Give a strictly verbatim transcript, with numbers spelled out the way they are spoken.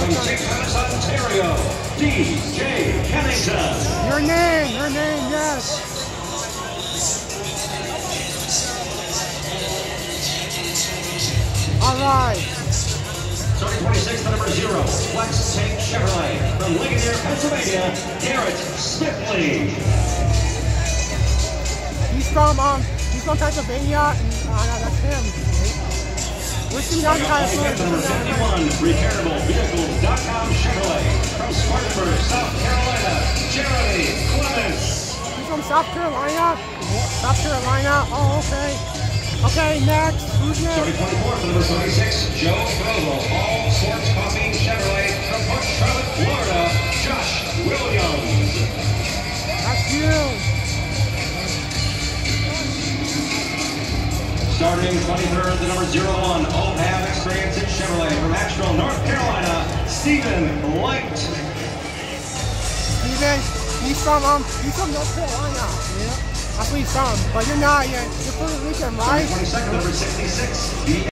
from Saint Thomas, Ontario, D J Kennington. Your name, your name, yes. All right. Starting twenty-six, the number zero, Flex Tank Chevrolet from Ligonier, Pennsylvania, Garrett Stipley. He's from um, he's from Pennsylvania, and uh, that's him. We're seeing how you guys Number fifty-one, repairable vehicles dot com Chevrolet from Spartanburg, South Carolina, Jeremy Clements. He's from South Carolina. South Carolina. Oh, okay. Okay, next. Who's next? Starting twenty-four, the number twenty-six, Joe Grovel, all sports coffee Chevrolet from Port Charlotte, Florida, Josh Williams. That's you. Starting twenty-third, the number zero one, O P A V Experience in Chevrolet from Asheville, North Carolina, Stephen Light. Steven, he's from um, he's from North Carolina. Yeah. That's where he's from, but you're not yet. You're Puerto Rican, right? twenty-second, number sixty-six,